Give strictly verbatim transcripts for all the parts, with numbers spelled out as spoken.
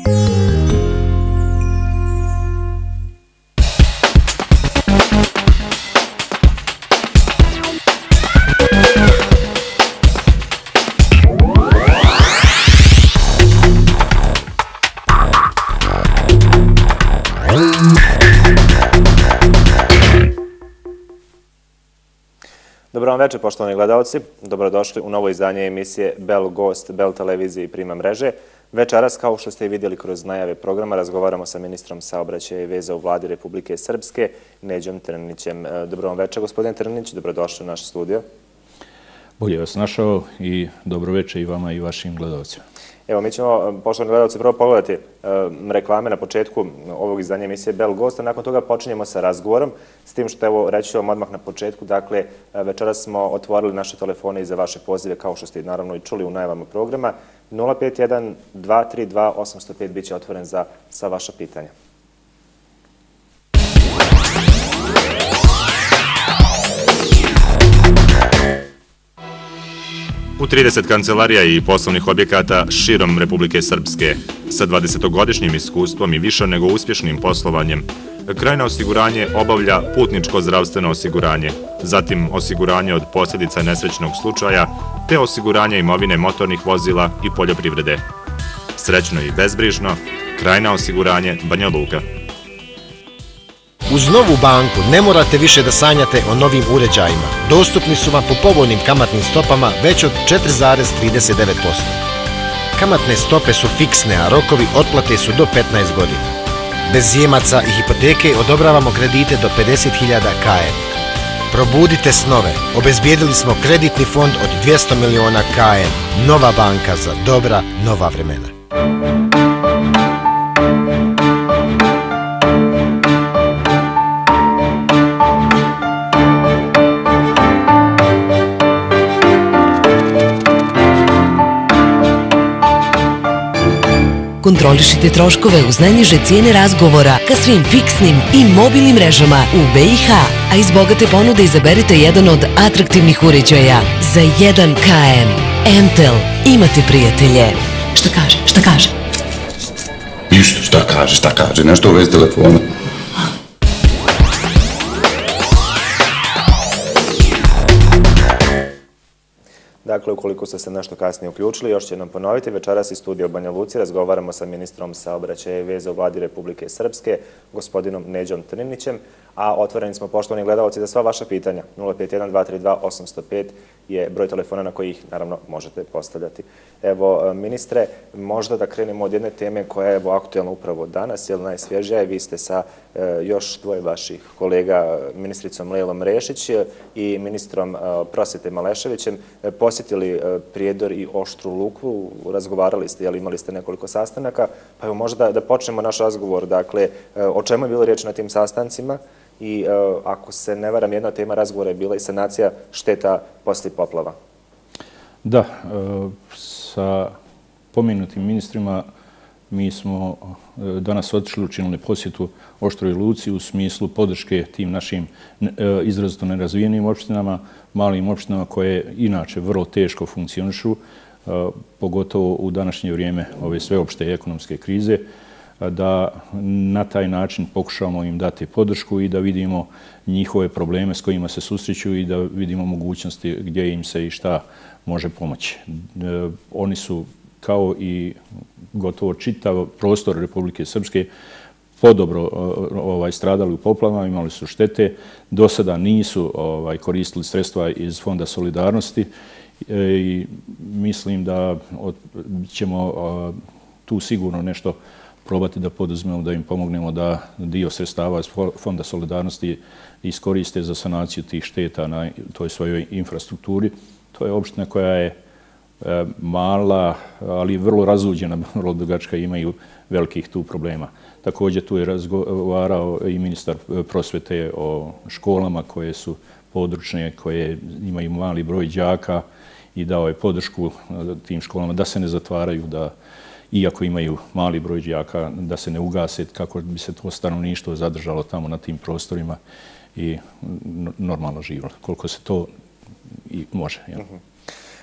Dobro vam večer, poštovani gledalci. Dobrodošli u novo izdanje emisije Bel Gost, Bel televizije i Prima mreže. Večeras, kao što ste i vidjeli kroz najave programa, razgovaramo sa ministrom saobraćaja i veza u vladi Republike Srpske, Neđom Trninićem. Dobro vam večer, gospodin Trninić, dobrodošli u naš studio. Bolje vas našao i dobro večer i vama i vašim gledalcima. Evo, mi ćemo, poštovani gledalci, prvo pogledati reklame na početku ovog izdanja emisije Bel Gost, a nakon toga počinjemo sa razgovorom, s tim što, evo, reći ću vam odmah na početku, dakle, večeras smo otvorili naše telefone i za vaše pozive, kao što ste naravno i čuli u najavama programa. nula pet jedan dva tri dva osam zero pet bit će otvoren za sva vaša pitanja. U trideset kancelarija i poslovnih objekata širom Republike Srpske sa dvadesetogodišnjim iskustvom i više nego uspješnim poslovanjem, Krajina osiguranje obavlja putničko zdravstveno osiguranje, zatim osiguranje od posljedica nesrećnog slučaja, te osiguranje imovine motornih vozila i poljoprivrede. Srećno i bezbrižno, Krajina osiguranje Banja Luka. Uz Novu banku ne morate više da sanjate o novim uređajima. Dostupni su vam po povoljnim kamatnim stopama već od četiri zarez trideset devet posto. Kamatne stope su fiksne, a rokovi otplate su do petnaest godina. Bez zjemaca i hipoteke odobravamo kredite do pedeset hiljada K M. Probudite snove. Obezbijedili smo kreditni fond od dvjesto miliona K M. Nova banka za dobra, nova vremena. Kontrolišite troškove uz najniže cijene razgovora ka svim fiksnim i mobilnim mrežama u B i H, a iz bogate ponude izaberite jedan od atraktivnih uređaja za jedan K M. Entel, imate prijatelje. Šta kaže, šta kaže? Isto, šta kaže, šta kaže, nešto u vezi telefona. Dakle, ukoliko ste se nešto kasnije uključili, još će nam ponoviti. Večeras iz studija u Banja Luci razgovaramo sa ministrom saobraćaja i veza u vladi Republike Srpske, gospodinom Neđom Trninićem, a otvoreni smo, poštovani gledalci, za sva vaša pitanja. nula pet jedan dva tri dva osam zero pet je broj telefona na koji ih, naravno, možete postavljati. Evo, ministre, možda da krenemo od jedne teme koja je aktualna upravo danas, jer najsvježija je, vi ste sa još dvoje vaših kolega, ministricom Lejlom Rešić i ministrom prosvjete Maleševićem, posjetili Prijedor i Oštru Luku, razgovarali ste, jel imali ste nekoliko sastanaka, pa evo možda da počnemo naš razgovor, dakle, o čemu je bilo riječ na tim sastancima i ako se ne varam, jedna tema razgovora je bila i sanacija šteta poslije poplava. Da, sa pomenutim ministrima mi smo danas otišli, učinili posjetu Oštroj Luci u smislu podrške tim našim izrazito nerazvijenim opštinama, malim opštinama koje inače vrlo teško funkcionišu, pogotovo u današnje vrijeme ove sveopšte ekonomske krize, da na taj način pokušamo im dati podršku i da vidimo njihove probleme s kojima se susreću i da vidimo mogućnosti gdje im se i šta može pomoći. Oni su, kao i gotovo čitav prostor Republike Srpske, podobro ovaj, stradali u poplavama, imali su štete. Do sada nisu ovaj, koristili sredstva iz Fonda solidarnosti i mislim da od, ćemo a, tu sigurno nešto probati da poduzmemo, da im pomognemo da dio sredstava iz Fonda solidarnosti iskoriste za sanaciju tih šteta na toj svojoj infrastrukturi. To je opština koja je e, mala, ali vrlo razuđena, vrlo dugačka, imaju velikih tu problema. Također tu je razgovarao i ministar prosvjete o školama koje su područne, koje imaju mali broj đaka i dao je podršku tim školama da se ne zatvaraju, da iako imaju mali broj đaka, da se ne ugase, kako bi se to stanovništvo zadržalo tamo na tim prostorima i normalno živjelo, koliko se to i može. Ja.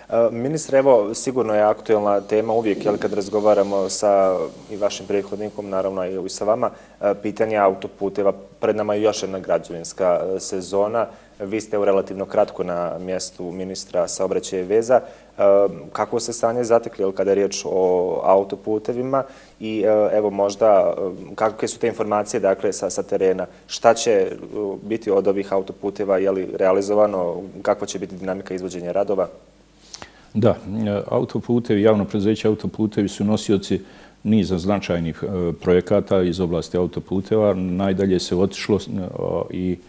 Ministre, evo, sigurno je aktuelna tema uvijek, jel, kad razgovaramo sa i vašim prethodnikom, naravno i sa vama, pitanje autoputeva. Pred nama je još jedna građevinska sezona. Vi ste u relativno kratko na mjestu ministra saobraćaja i veza. Kako se stanje zatekli, jel, kada je riječ o autoputevima i evo možda kakve su te informacije, dakle, sa, sa terena? Šta će biti od ovih autoputeva, je li realizovano, kakva će biti dinamika izvođenja radova? Da, autoputevi, javno preduzeće autoputevi su nosioci niza značajnih projekata iz oblasti autoputeva. Najdalje se otišlo i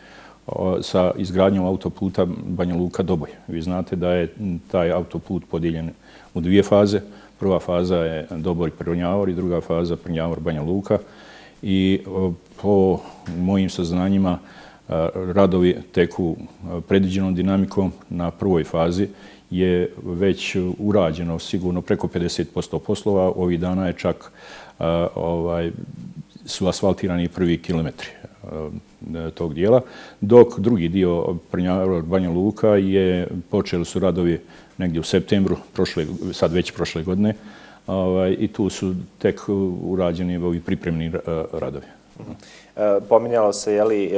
sa izgradnjom autoputa Banja Luka-Doboj. Vi znate da je taj autoput podijeljen u dvije faze. Prva faza je Doboj-Prnjavor i druga faza Prnjavor-Banja Luka. I po mojim saznanjima radovi teku predviđenom dinamikom. Na prvoj fazi je već urađeno sigurno preko pedeset posto poslova. Ovih dana je čak ovaj, su asfaltirani prvi kilometri tog dijela, dok drugi dio Prnjavor-Banja Luka je, počeli su radovi negdje u septembru, prošle, sad već prošle godine, ovaj, i tu su tek urađeni ovi pripremni radovi. Pominjalo se, je li,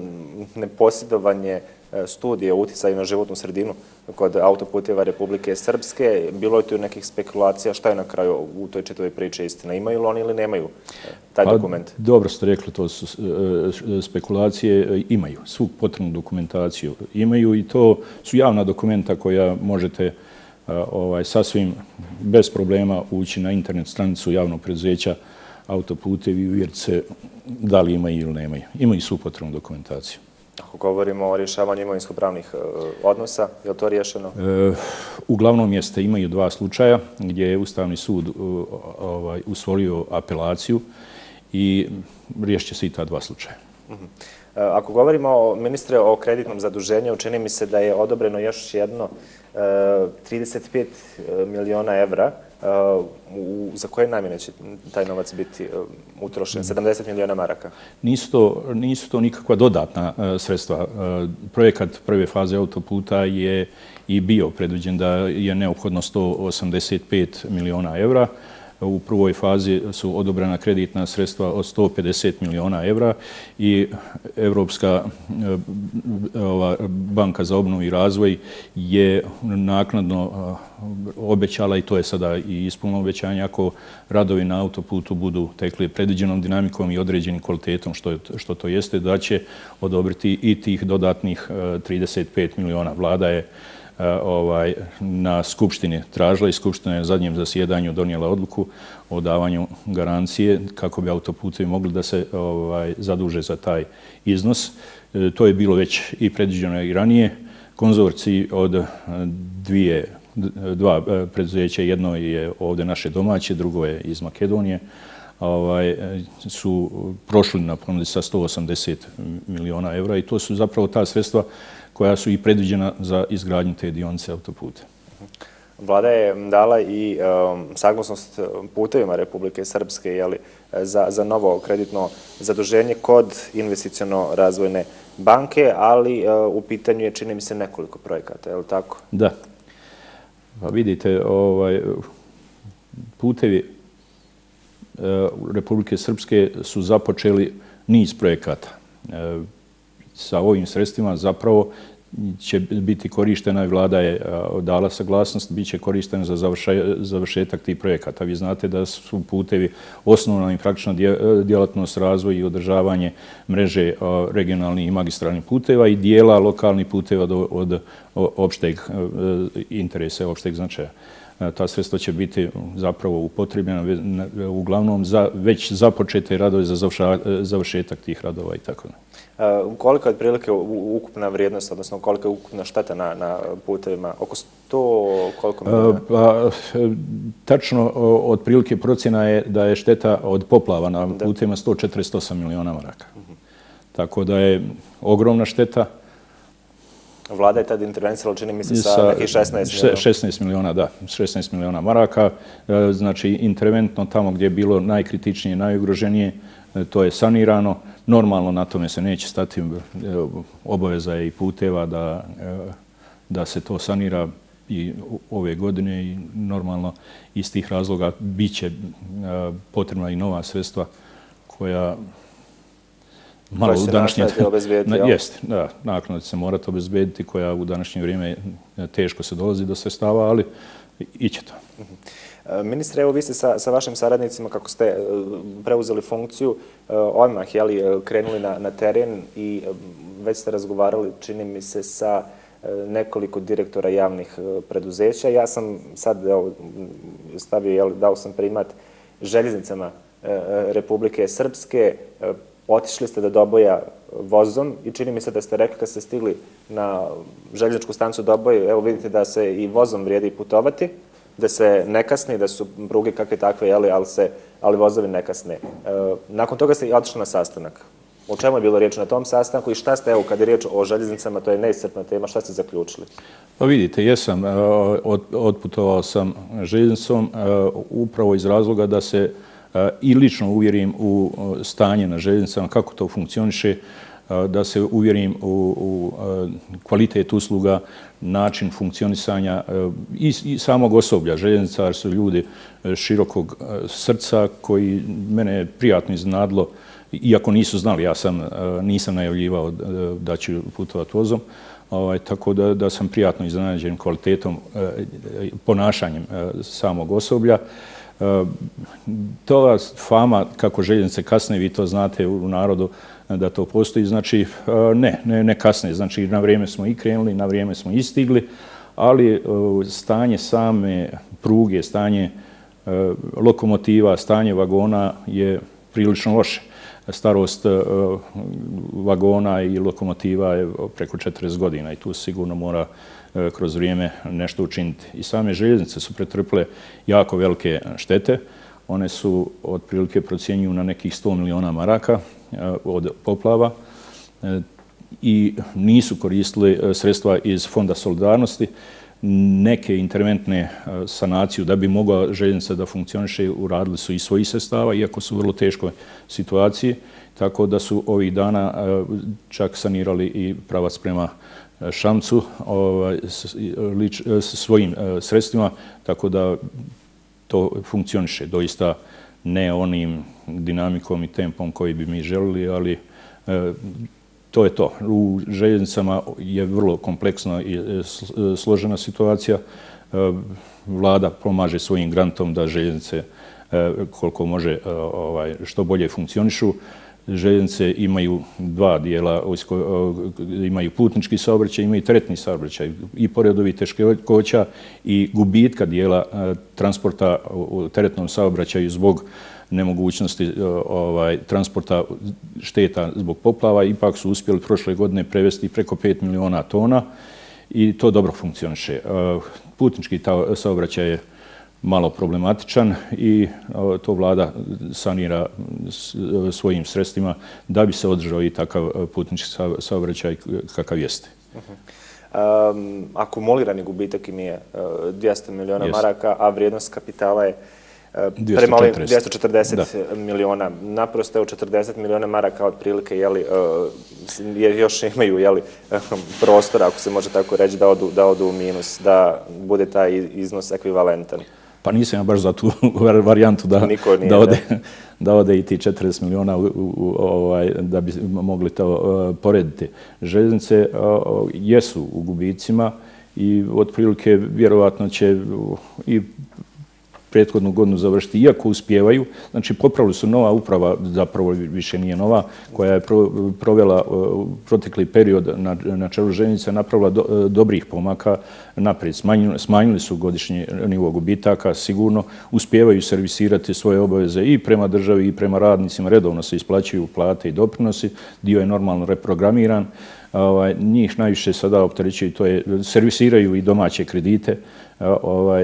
neposjedovanje studije o utjecaju na životnu sredinu kod autoputeva Republike Srpske. Bilo je tu nekih spekulacija, šta je na kraju u toj čitavoj priči istina? Imaju li oni ili nemaju taj dokument? Dobro ste rekli, to su spekulacije. Imaju, svu potrebnu dokumentaciju imaju i to su javna dokumenta koja možete ovaj, sasvim bez problema ući na internet stranicu javnog preduzeća autoputevi i uvjeriti se da li imaju ili nemaju. Imaju svu potrebnu dokumentaciju. Ako govorimo o rješavanju imovinsko-pravnih odnosa, je li to riješeno? E, uglavnom jeste, imaju dva slučaja gdje je Ustavni sud ovaj, usvojio apelaciju i riješit će se i ta dva slučaja. Uh-huh. Ako govorimo, ministre, o kreditnom zaduženju, čini mi se da je odobreno još jedno trideset pet miliona evra. Za koje namjene će taj novac biti utrošen? sedamdeset miliona maraka. Nisu to, nisu to nikakva dodatna sredstva. Projekat prve faze autoputa je i bio predviđen da je neophodno sto osamdeset pet miliona evra. U prvoj fazi su odobrena kreditna sredstva od sto pedeset miliona evra i Evropska banka za obnovu i razvoj je naknadno obećala, i to je sada i ispunjeno obećanje, ako radovi na autoputu budu tekli predviđenom dinamikom i određenim kvalitetom, što, što to jeste, da će odobriti i tih dodatnih trideset pet miliona. Vlada je ovaj, na Skupštini tražila i Skupština je u zadnjem zasjedanju donijela odluku o davanju garancije kako bi autoputevi mogli da se ovaj, zaduže za taj iznos. E, to je bilo već i predviđeno i ranije. Konzorciji od dvije, dva preduzeća, jedno je ovdje naše domaće, drugo je iz Makedonije, ovaj, su prošli na ponudi sa sto osamdeset miliona evra i to su zapravo ta sredstva koja su i predviđena za izgradnju te dionice autoputa. Vlada je dala i um, saglasnost putevima Republike Srpske, jeli, za, za novo kreditno zaduženje kod investiciono-razvojne banke, ali uh, u pitanju je, čini mi se, nekoliko projekata, je li tako? Da. Pa vidite, ovaj, putevi uh, Republike Srpske su započeli niz projekata. Uh, sa ovim sredstvima zapravo će biti korištena, i vlada je dala saglasnost, bit će korištena za završetak tih projekata. Vi znate da su putevi osnovna i praktična djelatnost, razvoj i održavanje mreže regionalnih i magistralnih puteva i dijela lokalnih puteva od opšteg interesa, opšteg značaja. Ta sredstva će biti zapravo upotrebljena uglavnom za već započete radove za završetak tih radova i tako. Koliko je otprilike ukupna vrijednost, odnosno koliko je ukupna šteta na, na putevima? Oko sto, koliko milijuna? Pa, tačno, otprilike procjena je da je šteta od poplava na putevima sto četrdeset osam miliona maraka. Uh-huh. Tako da je ogromna šteta. Vlada je tad intervencijala, čini mi se, sa, sa nekih šesnaest miliona. šesnaest miliona, da, šesnaest miliona maraka. Znači, interventno tamo gdje je bilo najkritičnije, najugroženije, to je sanirano. Normalno na tome se neće stati, obaveza je i puteva da, da se to sanira i ove godine i normalno iz tih razloga bit će potrebna i nova sredstva koja malo u današnje... Jeste, da, naknadno će se morati obezbediti koja u današnje vrijeme teško se dolazi do sredstava, ali iće to. Ministre, evo vi ste sa, sa vašim saradnicima, kako ste preuzeli funkciju, odmah jeli, krenuli na, na teren i već ste razgovarali, čini mi se, sa nekoliko direktora javnih preduzeća. Ja sam sad evo, stavio, jeli, dao sam primat željeznicama Republike Srpske, otišli ste do Doboja vozom i čini mi se da ste rekli kad ste stigli na željezničku stancu Doboj, evo vidite da se i vozom vrijedi putovati, da se ne kasni, da su pruge kakve takve, jeli, ali, se, ali vozovi ne kasne. E, nakon toga ste otišli na sastanak. O čemu je bilo riječ na tom sastanku i šta ste, evo, kad je riječ o željeznicama, to je neiscrpna tema, šta ste zaključili? Pa vidite, jesam, od, otputovao sam željeznicom upravo iz razloga da se i lično uvjerim u stanje na željeznicama, kako to funkcioniše, da se uvjerim u, u kvalitet usluga, način funkcionisanja i, i samog osoblja. Željezničari su ljudi širokog srca koji mene prijatno iznenadilo, iako nisu znali, ja sam, nisam najavljivao da ću putovati vozom, ovaj, tako da, da sam prijatno iznenađen kvalitetom, ponašanjem samog osoblja. To fama kako željeznice kasne, vi to znate u narodu da to postoji, znači ne, ne, ne kasne, znači na vrijeme smo i krenuli, na vrijeme smo i stigli, ali stanje same pruge, stanje lokomotiva, stanje vagona je prilično loše. Starost vagona i lokomotiva je preko četrdeset godina i tu sigurno mora kroz vrijeme nešto učiniti. I same željeznice su pretrpile jako velike štete. One su otprilike procjenjuju na nekih sto miliona maraka od poplava i nisu koristili sredstva iz Fonda solidarnosti. Neke interventne sanaciju da bi mogla željeznica da funkcioniše uradili su i svojih sredstava, iako su u vrlo teškoj situaciji, tako da su ovih dana čak sanirali i pravac prema Šamcu ovaj, s, lič, s svojim sredstvima, tako da to funkcioniše doista ne onim dinamikom i tempom koji bi mi želili, ali e, to je to. U željeznicama je vrlo kompleksna i složena situacija. E, Vlada pomaže svojim grantom da željeznice e, koliko može e, ovaj, što bolje funkcionišu. Željeznice imaju dva dijela, imaju putnički saobraćaj, imaju teretni saobraćaj. I pored ovih teškoća i gubitka dijela transporta u teretnom saobraćaju zbog nemogućnosti ovaj, transporta šteta zbog poplava, ipak su uspjeli prošle godine prevesti preko pet miliona tona i to dobro funkcioniše. Putnički saobraćaj je malo problematičan i to vlada sanira svojim sredstvima da bi se održao i takav putnički saobraćaj kakav jeste. Uh-huh. um, akumulirani gubitak im je uh, dvjesto miliona yes. maraka, a vrijednost kapitala je uh, prema ovim dvjesto četrdeset da. miliona. Naprosto je u četrdeset miliona maraka otprilike jeli, uh, još imaju jeli, prostora, ako se može tako reći, da odu, da odu u minus, da bude taj iznos ekvivalentan. Pa nisam ja baš za tu varijantu da, nije, da, ode, da ode i ti četrdeset miliona u, u, ovaj, da bi mogli to uh, porediti. Željeznice uh, jesu u gubicima i otprilike vjerovatno će uh, i prethodnu godinu završiti, iako uspijevaju. Znači, popravili su nova uprava, zapravo više nije nova, koja je pro, provela uh, protekli period na, na čelu željeznice, napravila do, dobrih pomaka naprijed. Smanjili, smanjili su godišnji nivo gubitaka, sigurno uspijevaju servisirati svoje obaveze i prema državi i prema radnicima, redovno se isplaćuju plate i doprinosi, dio je normalno reprogramiran. Ovaj, njih najviše sada opterećuju, to je servisiraju i domaće kredite, ovaj,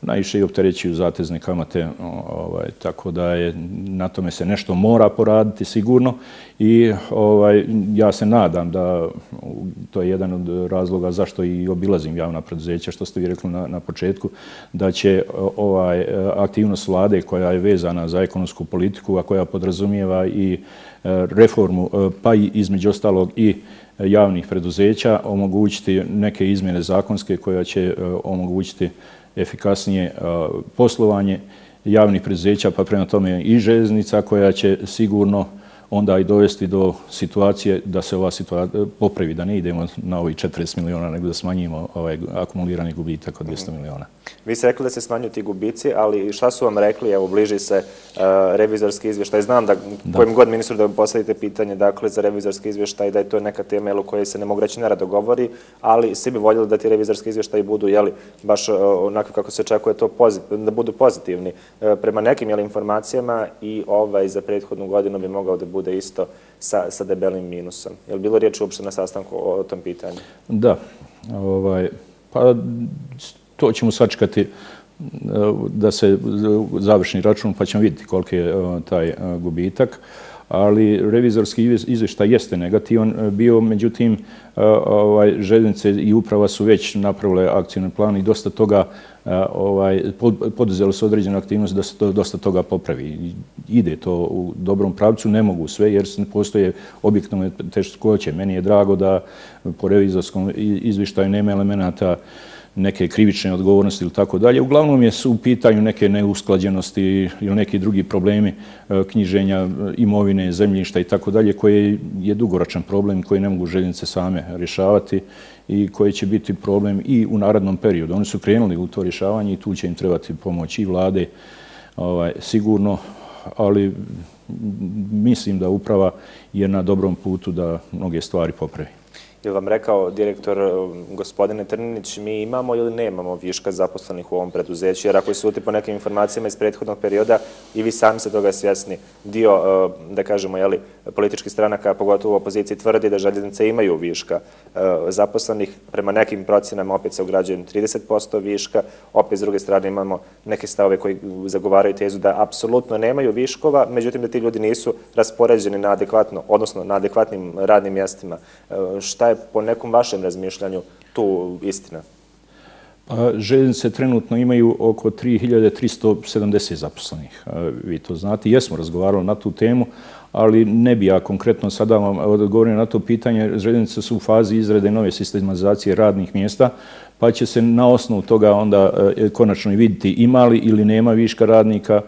najviše i opterećuju zatezne kamate, ovaj, tako da je na tome se nešto mora poraditi sigurno i ovaj, ja se nadam da to je jedan od razloga zašto i obilazim javna preduzeća, što ste vi rekli na, na početku, da će ovaj, aktivnost vlade koja je vezana za ekonomsku politiku, a koja podrazumijeva i reformu, pa i između ostalog i javnih preduzeća, omogućiti neke izmjene zakonske koja će omogućiti efikasnije poslovanje javnih preduzeća, pa prema tome i željeznica koja će sigurno onda i dovesti do situacije da se ova situacija popravi, da ne idemo na ovih četrdeset miliona, nego da smanjimo ovaj akumulirani gubitak od dvjesto miliona. Vi ste rekli da se smanjuju ti gubici, ali šta su vam rekli, evo, bliži se uh, revizorski izvještaj. Znam da, da kojim god ministru da vam postavite pitanje, dakle, za revizorski izvještaj, da je to neka tema u kojoj se ne mogu reći nerado govori, ali svi bi voljeli da ti revizorski izvještaji budu, jeli, baš uh, onako kako se očekuje to da budu pozitivni. Uh, prema nekim, jeli, informacijama i ovaj za prethodnu godinu bi mogao da bude isto sa, sa debelim minusom. Je li bilo riječ uopšte na sastanku o, o tom pitanju? Da, ovaj, pa to ćemo sačekati da se završni račun, pa ćemo vidjeti koliki je taj gubitak. Ali revizorski izvještaj jeste negativan bio, međutim, ovaj, željeznice i uprava su već napravile akcijni plan i dosta toga ovaj, poduzeli su određenu aktivnost da se to, dosta toga popravi. Ide to u dobrom pravcu, ne mogu sve jer postoje objektivne teškoće. Meni je drago da po revizorskom izvještaju nema elemenata neke krivične odgovornosti ili tako dalje. Uglavnom je su u pitanju neke neusklađenosti ili neki drugi problemi knjiženja imovine, zemljišta i tako dalje, koje je dugoročan problem koji ne mogu željeznice same rješavati i koji će biti problem i u narednom periodu. Oni su krenuli u to rješavanje i tu će im trebati pomoć i vlade, ovaj, sigurno, ali mislim da uprava je na dobrom putu da mnoge stvari popravi. Je vam rekao direktor gospodine Trninić, mi imamo ili nemamo viška zaposlenih u ovom preduzeću, jer ako suti po nekim informacijama iz prethodnog perioda i vi sami se toga svjesni, dio, da kažemo, jeli, političkih stranaka, pogotovo u opoziciji, tvrdi da željeznice imaju viška zaposlenih. Prema nekim procjenama opet se ugrađuje trideset posto viška, opet s druge strane imamo neke stavove koji zagovaraju tezu da apsolutno nemaju viškova, međutim da ti ljudi nisu raspoređeni na adekvatno, odnosno na adekvatnim radnim mjestima. Šta je po nekom vašem razmišljanju tu istina? Pa, željeznice trenutno imaju oko tri hiljade tristo sedamdeset zaposlenih. Vi to znate. Jesmo razgovarali na tu temu, ali ne bi ja konkretno sada vam odgovorio na to pitanje. Željeznice su u fazi izrade nove sistematizacije radnih mjesta, pa će se na osnovu toga onda konačno i vidjeti ima li ili nema viška radnika,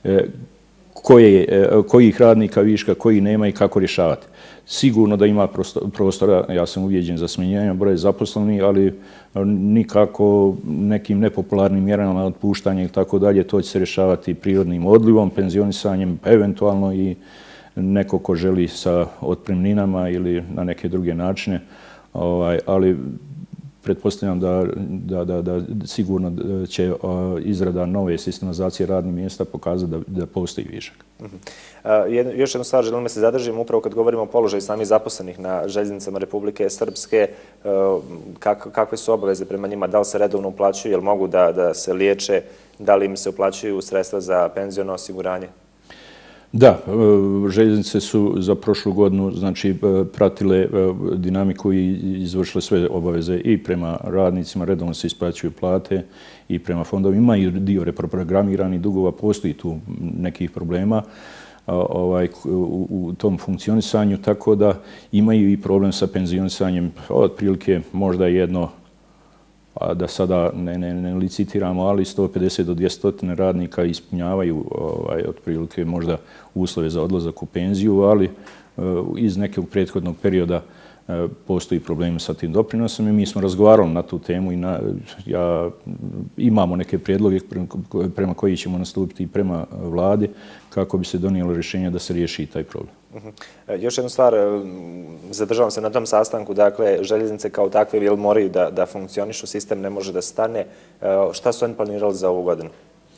koje, kojih radnika viška, koji nema i kako rješavati. Sigurno da ima prostora, ja sam uvjeđen za smanjenje broja zaposlenih, ali nikako nekim nepopularnim mjerama otpuštanja i tako dalje, to će se rješavati prirodnim odlivom, penzionisanjem, eventualno i neko ko želi sa otpremninama ili na neke druge načine, ovaj, ali pretpostavljam da, da, da, da sigurno će izrada nove sistematizacije radnih mjesta pokazati da, da postoji višak. Uh-huh. Uh, još jednu stvar želim da se zadržim upravo kad govorimo o položaju samih zaposlenih na željeznicama Republike Srpske. Uh, kak, kakve su obaveze prema njima? Da li se redovno uplaćuju? Jel mogu da, da se liječe? Da li im se uplaćuju sredstva za penziono osiguranje? Da, željeznice su za prošlu godinu znači, pratile dinamiku i izvršile sve obaveze i prema radnicima, redovno se isplaćuju plate i prema fondovima. Ima i dio reprogramiranih dugova, postoji tu nekih problema ovaj, u, u tom funkcionisanju, tako da imaju i problem sa penzionisanjem. Otprilike možda jedno, a da sada ne, ne, ne licitiramo, ali sto pedeset do dvjesto radnika ispunjavaju ovaj, otprilike možda uslove za odlazak u penziju, ali uh, iz nekog prethodnog perioda uh, postoji problem sa tim doprinosom i mi smo razgovarali na tu temu i na, ja, imamo neke prijedloge prema, prema koji ćemo nastupiti i prema vladi kako bi se donijelo rješenje da se riješi taj problem. Uh-huh. Još jednu stvar, zadržavam se na tom sastanku, dakle, željeznice kao takve jel moraju da, da funkcionišu, sistem ne može da stane. Uh, šta su oni planirali za ovu godinu?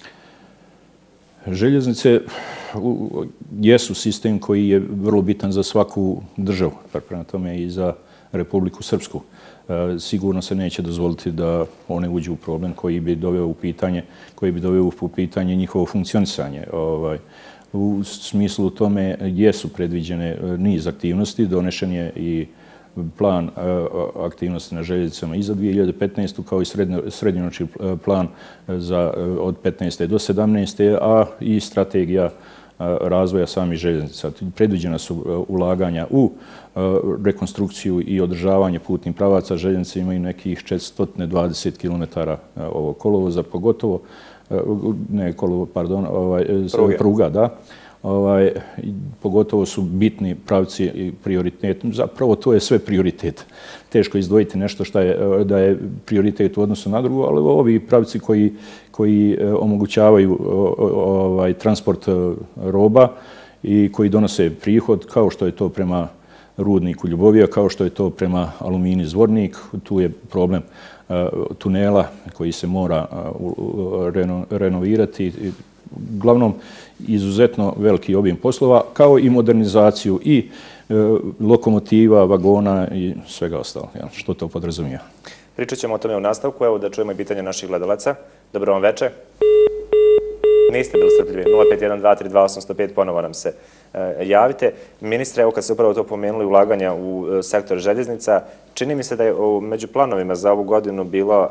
Željeznice jesu sistem koji je vrlo bitan za svaku državu, prema tome i za Republiku Srpsku. Sigurno se neće dozvoliti da one uđu u problem koji bi doveo u pitanje, koji bi doveo u pitanje njihovo funkcionisanje. U smislu tome jesu predviđene niz aktivnosti, donešen je i plan aktivnosti na željeznicama i za dvije hiljade petnaestu kao i srednjoročni plan za od petnaeste do sedamnaeste, a i strategija razvoja samih željeznica. Predviđena su ulaganja u rekonstrukciju i održavanje putnih pravaca. Željeznice imaju nekih četiristo dvadeset kilometara ovog kolovoza, pogotovo ne kolovo, pardon, pruga, da. Ovaj, pogotovo su bitni pravci i prioritet. Zapravo to je sve prioritet. Teško izdvojiti nešto što je, da je prioritet u odnosu na drugu, ali ovi pravci koji, koji omogućavaju ovaj, transport roba i koji donose prihod, kao što je to prema rudniku Ljubovija, kao što je to prema Aluminij Zvornik, tu je problem tunela koji se mora renovirati. Uglavnom, izuzetno veliki obim poslova, kao i modernizaciju i lokomotiva, vagona i svega ostalo, što to podrazumijeva. Pričat ćemo o tome u nastavku, evo da čujemo i pitanje naših gledalaca. Dobro vam večer. Niste bili strpljivi. nula pet jedan dva tri dva osam zero pet, ponovo nam se javite. Ministre, evo kad ste upravo to pomenuli, ulaganja u sektor željeznica, čini mi se da je među planovima za ovu godinu bilo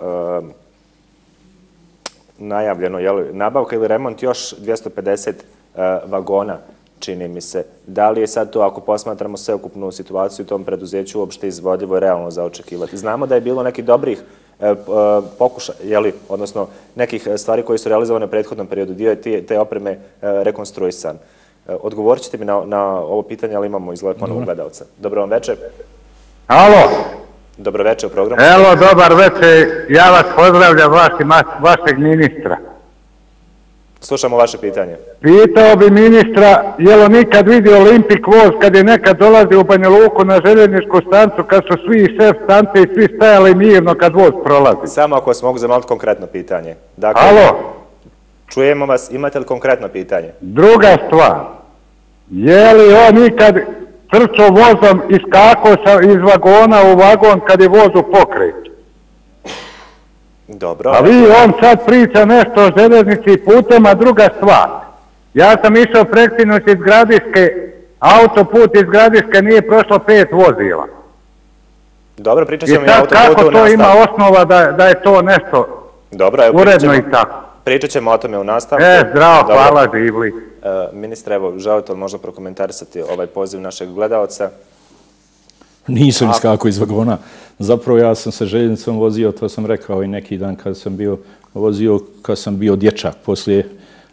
najavljeno nabavka ili remont još dvjesto pedeset vagona, čini mi se. Da li je sad to, ako posmatramo sveukupnu situaciju u tom preduzeću, uopšte izvodljivo i realno za očekivati? Znamo da je bilo nekih dobrih pokušaja, odnosno nekih stvari koje su realizovane u prethodnom periodu, dio je te opreme rekonstruisan. Odgovorit ćete mi na ovo pitanje, ali imamo izgled ponovog gledalca. Dobro vam večer. Alo. Dobro večer u programu. Evo, dobar večer. Ja vas pozdravljam, vašeg ministra. Slušamo vaše pitanje. Pitao bi ministra, je li nikad vidio Olimpik voz kad je nekad dolazio u Banja Luku na željezničku stancu, kad su svi šef stance i svi stajali mirno kad voz prolazi? Samo ako vas mogu zamoliti konkretno pitanje. Alo? Čujemo vas, imate li konkretno pitanje? Druga stvar, je li on nikad trčao vozom i skakao iz vagona u vagon kad je voz u pokretu? Dobro. A vi, on sad priča nešto o željeznici i putem, a druga stvar. Ja sam išao preksinoć iz Gradiške, autoput iz Gradiške nije prošlo pet vozila. Dobro, pričat ćemo i autoputu u nastavu. I sad kako to ima osnova da je to nešto uredno i tako? Pričat ćemo o tome u nastavku. E, zdravo, hvala, živli. Ministre, evo, želite li možda prokomentarisati ovaj poziv našeg gledalca? Nisam iskakao iz vagona. Zapravo ja sam se željeznicom vozio, to sam rekao i neki dan kad sam bio vozio, kad sam bio dječak. Poslije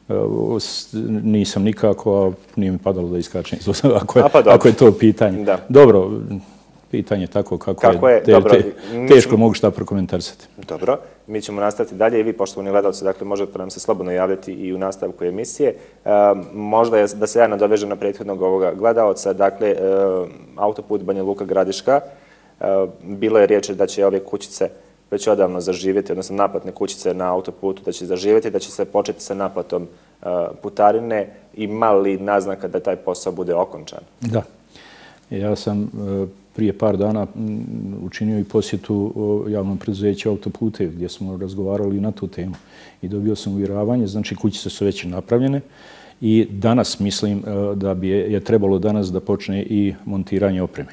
nisam nikako, a nije mi padalo da iskačem iz vozila, ako je to pitanje. Dobro, pitanje tako kako je, teško mogu šta prokomentarisati. Dobro, mi ćemo nastaviti dalje i vi, poštovani gledalci, dakle, možete nam se slobodno javljati i u nastavku emisije. Možda je da se ja nadovežem na prethodnog ovoga gledalca, dakle, autoput Banja Luka Gradiška, bilo je riječ da će ove kućice već odavno zaživjeti, odnosno naplatne kućice na autoputu da će zaživjeti, da će se početi sa naplatom putarine. Ima li naznaka da taj posao bude okončan? Da. Ja sam prije par dana učinio i posjetu javnom preduzeću Autopute gdje smo razgovarali na tu temu i dobio sam uvjeravanje, znači kućice su već napravljene i danas mislim da bi je trebalo danas da počne i montiranje opreme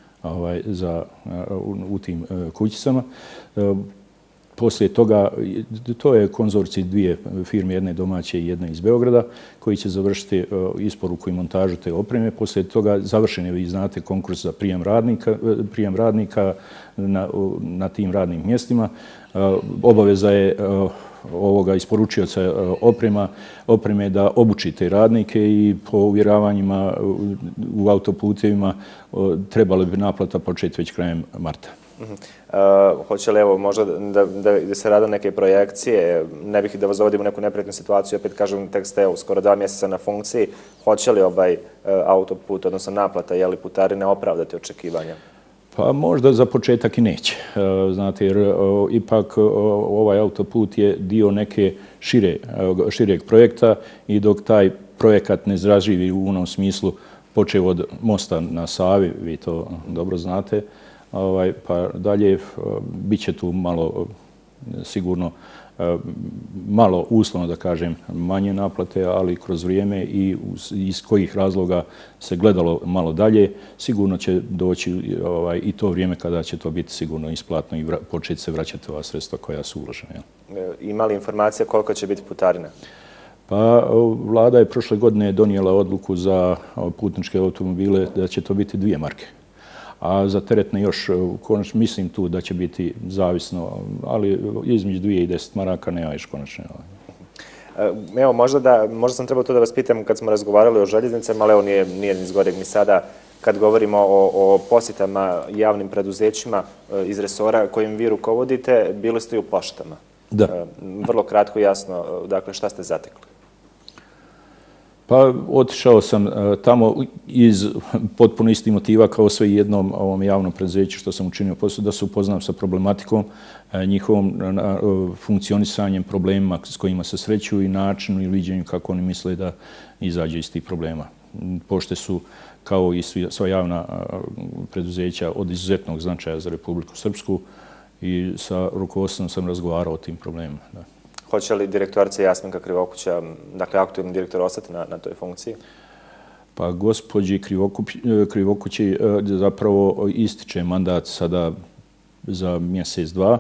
u tim kućicama. Poslije toga, to je konzorcij dvije firme, jedne domaće i jedne iz Beograda, koji će završiti isporuku i montažu te opreme. Poslije toga završen je, vi znate, konkurs za prijem radnika na tim radnim mjestima. Obaveza je ovoga isporučioca opreme da obuči te radnike i po uvjeravanjima u autoputevima trebali bi naplata početi već krajem marta. Hoće li evo možda da se rade neke projekcije, ne bih da vas dovodim u neku neprijatnu situaciju, opet kažem, tek ste skoro dva mjeseca na funkciji, hoće li ovaj autoput, odnosno naplata, je li putarine opravdati očekivanja? Pa možda za početak i neće, znate, jer ipak ovaj autoput je dio neke šireg projekta i dok taj projekat ne zaživi u onom smislu, počeo od mosta na Savi, vi to dobro znate, pa dalje bit će tu malo sigurno malo uslovno da kažem manje naplate, ali kroz vrijeme i iz kojih razloga se gledalo malo dalje, sigurno će doći i to vrijeme kada će to biti sigurno isplatno i početi se vraćati ova sredstva koja su uložena. Ima li informacija koliko će biti putarina? Pa vlada je prošle godine donijela odluku za putničke automobile da će to biti dvije marke. A za teretne još, konačno, mislim tu da će biti zavisno, ali između dvije i deset maraka nema još konačno. Evo, možda, da, možda sam trebao to da vas pitam kad smo razgovarali o željeznicama, ali evo nije, nije ni zgoreg ni sada kad govorimo o, o posjetama javnim preduzećima iz resora kojim vi rukovodite, bili ste i u poštama. Da. Vrlo kratko i jasno, dakle, šta ste zatekli? Pa otišao sam tamo iz potpuno istih motiva kao sve jednom ovom javnom preduzeću što sam učinio posao, da se upoznam sa problematikom, njihovom funkcionisanjem, problemima s kojima se sreću i načinu i viđenju kako oni misle da izađe iz tih problema. Pošte su, kao i sva javna preduzeća, od izuzetnog značaja za Republiku Srpsku i sa rukovodstvom sam razgovarao o tim problemima. Da. Hoće li direktorica Jasminka Krivokuća, dakle aktualni direktor, ostati na, na toj funkciji? Pa gospođi Krivokući zapravo ističe mandat sada za mjesec, dva.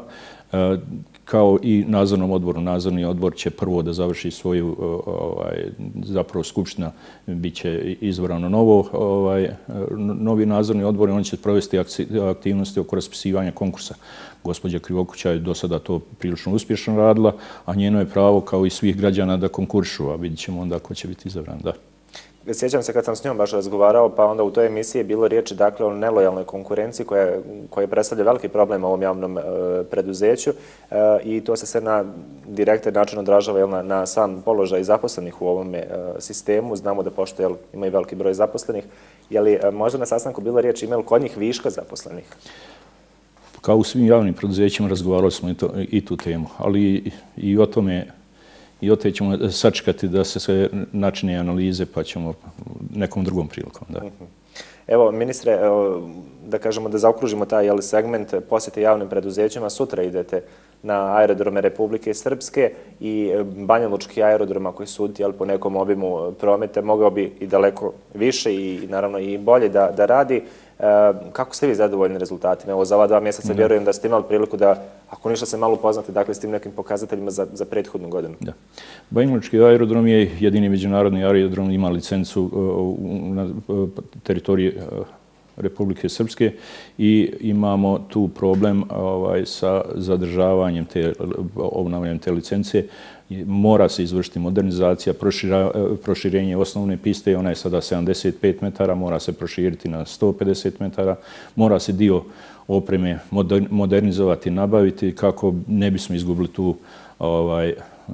Kao i nadzornom odboru. Nadzorni odbor će prvo da završi svoju, ovaj, zapravo skupština bit će izvorano novo, ovaj, novi nadzorni odbor i on će provesti aktivnosti oko raspisivanja konkursa. Gospođa Krivokuća je do sada to prilično uspješno radila, a njeno je pravo kao i svih građana da konkuršu, a vidit ćemo onda ko će biti izabran. Da. Sjećam se kad sam s njom baš razgovarao, pa onda u toj emisiji je bilo riječi dakle, o nelojalnoj konkurenciji koja, koja predstavlja veliki problem ovom javnom e, preduzeću e, i to se sve na direktan način odražava jel, na, na sam položaj zaposlenih u ovom e, sistemu. Znamo da pošto jel, ima i veliki broj zaposlenih. Je li e, možda na sastanku bilo riječi, ima li kod njih viška zaposlenih? Kao u svim javnim preduzećima razgovarali smo i, to, i tu temu, ali i o tome I o te ćemo sačekati da se sve načine analize, pa ćemo nekom drugom prilikom. Da. Evo, ministre, evo, da kažemo da zaokružimo taj jel, segment posjete javnim preduzećima. Sutra idete na aerodrome Republike Srpske i banjalučki aerodroma koji su jel, po nekom obimu prometa mogao bi i daleko više i naravno i bolje da, da radi. E, kako ste vi zadovoljni rezultatima? Evo, za ova dva mjeseca da. Vjerujem da ste imali priliku da, ako ništa se malo upoznate, dakle, s tim nekim pokazateljima za, za prethodnu godinu. Da. Banjalučki aerodrom je jedini međunarodni aerodrom, ima licencu uh, na uh, teritoriji uh, Republike Srpske i imamo tu problem ovaj, sa zadržavanjem te, obnavljanjem te licence. Mora se izvršiti modernizacija, prošira, proširenje osnovne piste, ona je sada sedamdeset pet metara, mora se proširiti na sto pedeset metara, mora se dio opreme modernizovati, nabaviti kako ne bismo izgubili tu ovaj,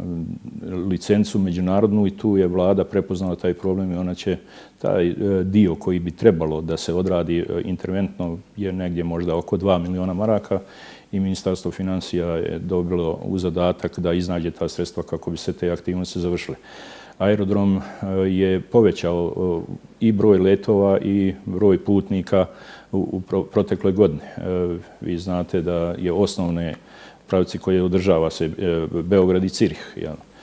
licencu međunarodnu i tu je vlada prepoznala taj problem i ona će taj dio koji bi trebalo da se odradi interventno je negdje možda oko dva miliona maraka i Ministarstvo financija je dobilo u zadatak da iznađe ta sredstva kako bi se te aktivnosti završile. Aerodrom je povećao i broj letova i broj putnika u protekloj godini. Vi znate da je osnovne pravci koje održava se Beograd i Cirih.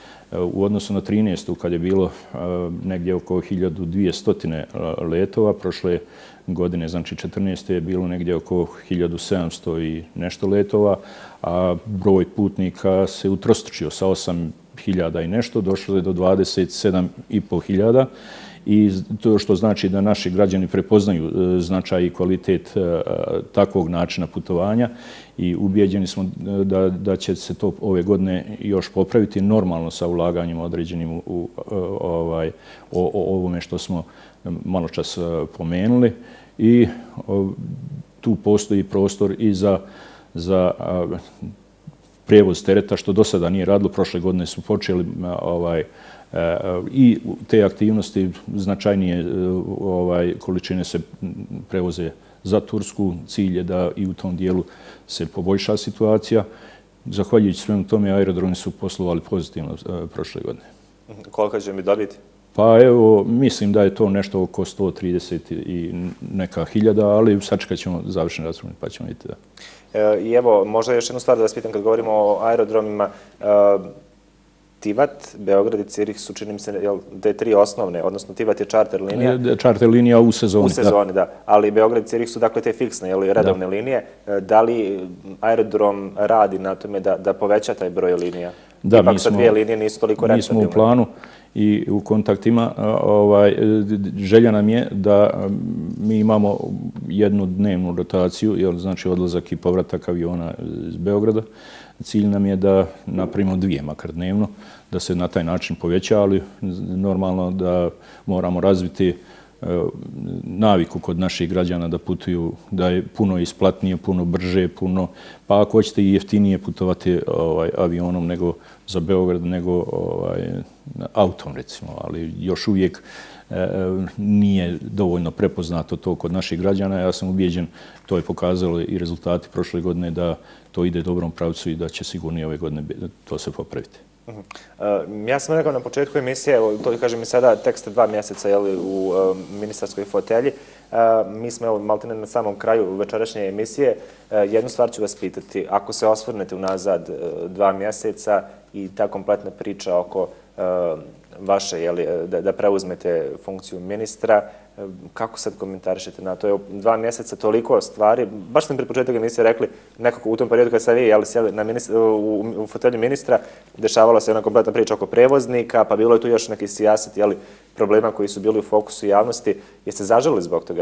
U odnosu na trinaestu kad je bilo negdje oko hiljadu dvjesto letova, prošle godine, znači četrnaeste je bilo negdje oko hiljadu sedamsto i nešto letova, a broj putnika se utrostručio sa osam hiljada i nešto, došlo je do dvadeset sedam i po hiljada. I to što znači da naši građani prepoznaju značaj i kvalitet takvog načina putovanja i ubijeđeni smo da, da će se to ove godine još popraviti normalno sa ulaganjima određenim u, u ovaj, o, o ovome što smo malo čas pomenuli i o, tu postoji prostor i za, za a, prijevoz tereta što do sada nije radilo. Prošle godine su počeli ovaj, i te aktivnosti značajnije ovaj, količine se prevoze za Tursku. Cilj je da i u tom dijelu se poboljša situacija. Zahvaljujući svemu tome, aerodromi su poslovali pozitivno prošle godine. Koliko će mi dobiti? Pa evo, mislim da je to nešto oko sto trideset i neka hiljada, ali sačekat ćemo završen razgovor pa ćemo vidjeti da. I evo, možda još jednu stvar da vas pitam kad govorimo o aerodromima. Tivat, Beograd i Cirih su, čini mi se, te tri osnovne, odnosno Tivat je čarter linija. Čarter linija u sezoni. U sezoni, da. Ali Beograd i Cirih su dakle te fiksne, redovne linije. Da li aerodrom radi na tome da poveća taj broj linija? Da, ipak sa dvije linije nisu toliko rentabilne. Mi smo u planu i u kontaktima. Želja nam je da mi imamo jednu dnevnu rotaciju, znači odlazak i povratak aviona iz Beograda. Cilj nam je da napravimo dvije makar dnevno, da se na taj način poveća, ali normalno da moramo razviti naviku kod naših građana da putuju, da je puno isplatnije, puno brže, puno, pa ako hoćete i jeftinije putovati avionom nego za Beograd, nego autom recimo, ali još uvijek nije dovoljno prepoznato to kod naših građana. Ja sam ubijeđen, to je pokazalo i rezultati prošle godine, da to ide dobrom pravcu i da će sigurno i ove godine to se popraviti. Ja sam rekao na početku emisije, to kažem i sada, tek ste dva mjeseca u ministarskoj fotelji. Mi smo maltene na samom kraju večerašnje emisije. Jednu stvar ću vas pitati. Ako se osvrnete unazad dva mjeseca i ta kompletna priča oko vaše, da preuzmete funkciju ministra, kako sad komentarišete na to? Dva mjeseca, toliko stvari. Baš ste mi pred početak emisije rekli, nekako u tom periodu kada ste vi sjeli u fotelju ministra, dešavala se jedna kompletna priča oko prevoznika, pa bilo je tu još neki sijaset problema koji su bili u fokusu javnosti. Jeste zažalili zbog toga?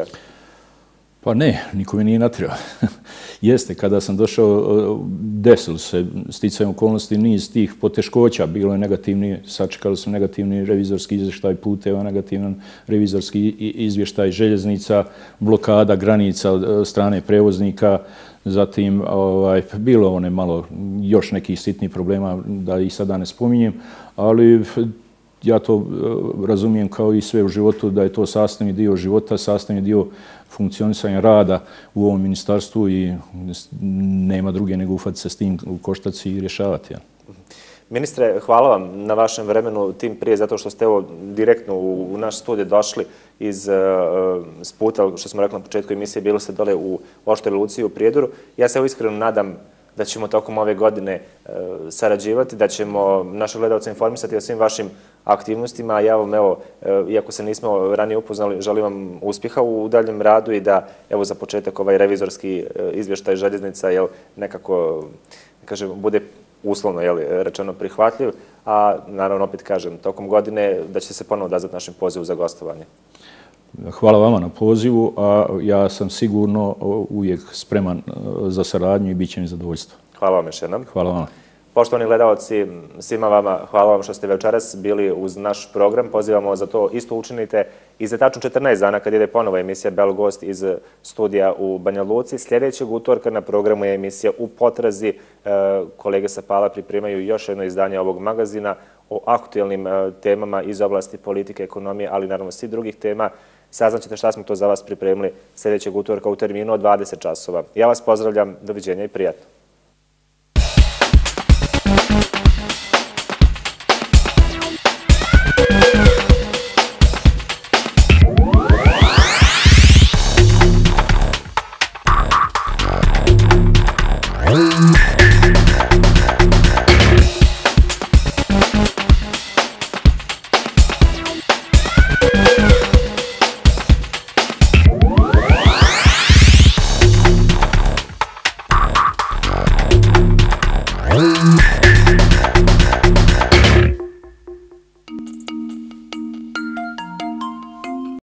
Pa ne, niko mi nije natjerao. Jeste, kada sam došao, desilo se sticajem okolnosti niz tih poteškoća. Bilo je negativni, sačekali su negativni revizorski izvještaj puteva, negativan revizorski izvještaj željeznica, blokada granica od strane prevoznika. Zatim, bilo one malo još nekih sitnih problema, da ih sada ne spominjem, ali ja to razumijem kao i sve u životu, da je to sastavni dio života, sastavni dio funkcionisanja rada u ovom ministarstvu i nema druge nego ufati se s tim u koštac i rješavati. Ministre, hvala vam na vašem vremenu, tim prije zato što ste evo direktno u naš studij došli iz puta, što smo rekli na početku emisije, bili ste dole u Oštroj Luci u Prijedoru. Ja se evo iskreno nadam da ćemo tokom ove godine sarađivati, da ćemo naše gledalce informisati o svim vašim aktivnostima. A ja vam, evo, iako se nismo ranije upoznali, želim vam uspjeha u daljem radu i da, evo, za početak ovaj revizorski izvještaj željeznica, jel, nekako, kažem, bude uslovno, jel, rečeno prihvatljiv, a naravno, opet kažem, tokom godine da će se ponovo odazvati našem pozivu za gostovanje. Hvala vama na pozivu, a ja sam sigurno uvijek spreman za saradnju i bit će mi zadovoljstvo. Hvala vam još jednom. Hvala vama. Poštovani gledalci, svima vama hvala vam što ste večeras bili uz naš program. Pozivamo za to isto učinite i za tačno četrnaest dana kad ide ponovo emisija Belo Gost iz studija u Banja Luci. Sljedećeg utorka na programu je emisija U potrazi. Kolege sa Pala pripremaju još jedno izdanje ovog magazina o aktuelnim temama iz oblasti politike, ekonomije, ali naravno svih drugih tema. Saznaćete šta smo to za vas pripremili sljedećeg utorka u terminu od dvadeset časova. Ja vas pozdravljam, doviđenja i prijatno.